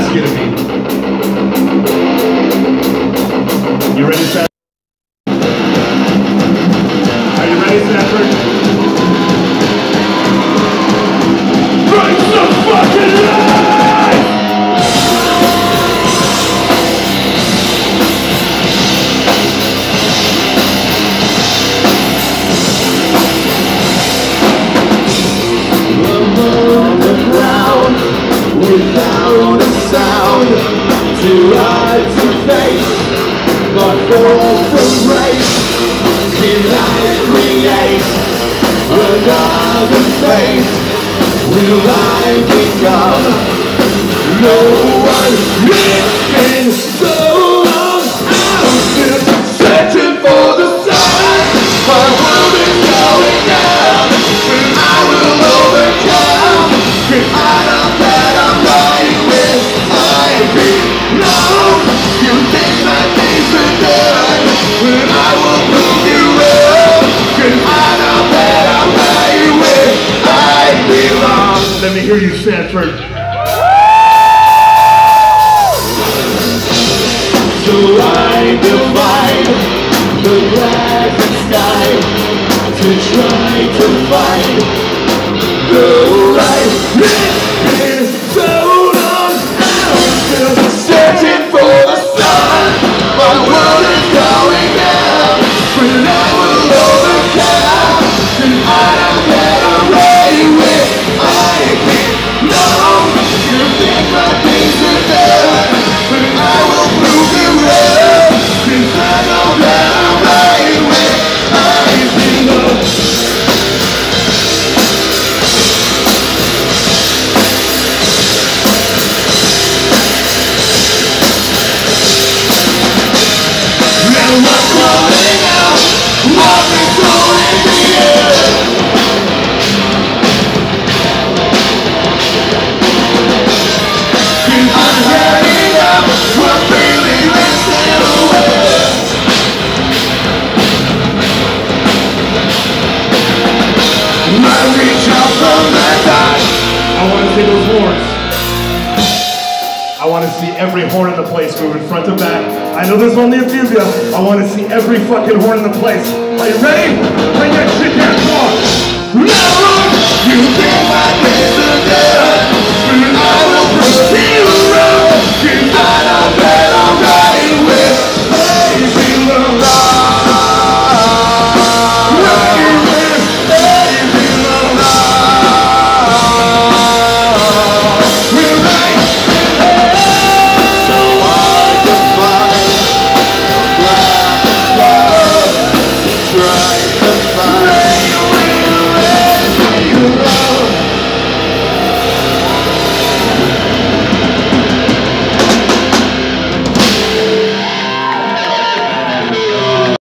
gonna be. You ready, Sanford? Are you ready, Sanford? Bring some fucking life! Without a sound, too hard to face, but fall from grace. Can I create another face? Will I become no one? It's been so long, I've been searching for the sun. My world is going down, and I will overcome. Can I not that I'm right with I belong? You think my things are done, but I will prove you wrong. Can I not that I'm right with I belong? Let me hear you, Sanford. So I divide the black sky to try to find the right. It's been so long, I'm still searching for the sun. My world is going down, but I will overcome. And I am better right where I belong. You think my things are done, but I will prove you wrong. 'Cause I know that I'm right where I belong. Now I'm crawling out, walking through in the air. And I'm heading up, I'm feeling myself away. I reach out from the dark. I want to see those horns. I want to see every horn in the place moving front to back. I know there's only a few of you. I want to see every fucking horn in the place. Are you ready? Bring that shit down, come on. No, you think my days are done, but I will prove it.